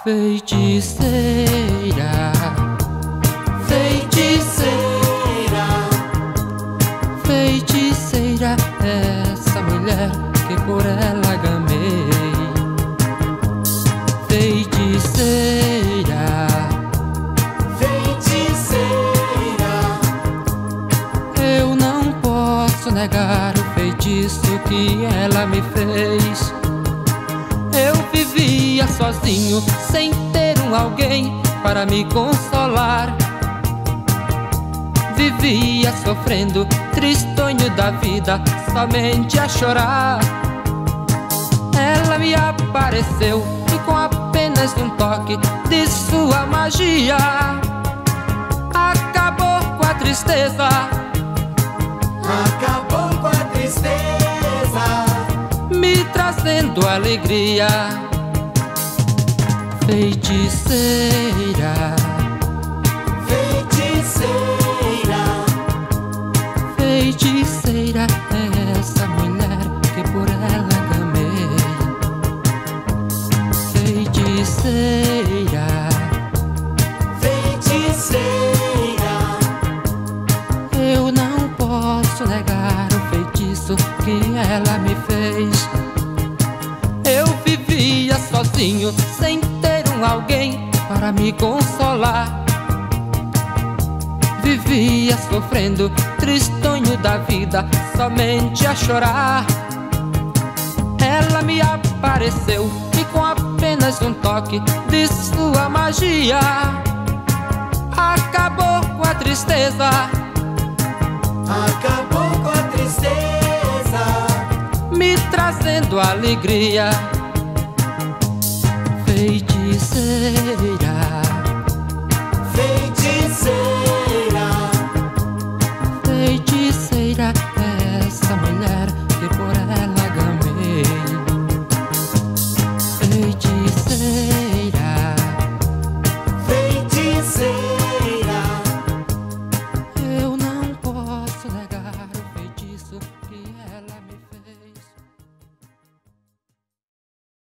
Feiticeira, feiticeira, feiticeira, essa mulher que por ela gamei. Feiticeira, feiticeira, eu não posso negar o feitiço que ela me fez. Eu vivia sozinho, sem ter alguém para me consolar. Vivia sofrendo, tristonho da vida, somente a chorar. Ela me apareceu e com apenas um toque de sua magia acabou com a tristeza. acabou com a tristeza, Me trazendo alegria. Feiticeira, feiticeira, feiticeira, é essa mulher que por ela gamei. Feiticeira, feiticeira, eu não posso negar o feitiço que ela me fez. Eu vivia sozinho, sem ter alguém para me consolar. Vivia sofrendo, tristonho da vida, somente a chorar. Ela me apareceu e com apenas um toque de sua magia acabou com a tristeza. acabou com a tristeza, Me trazendo alegria. Feiticeira,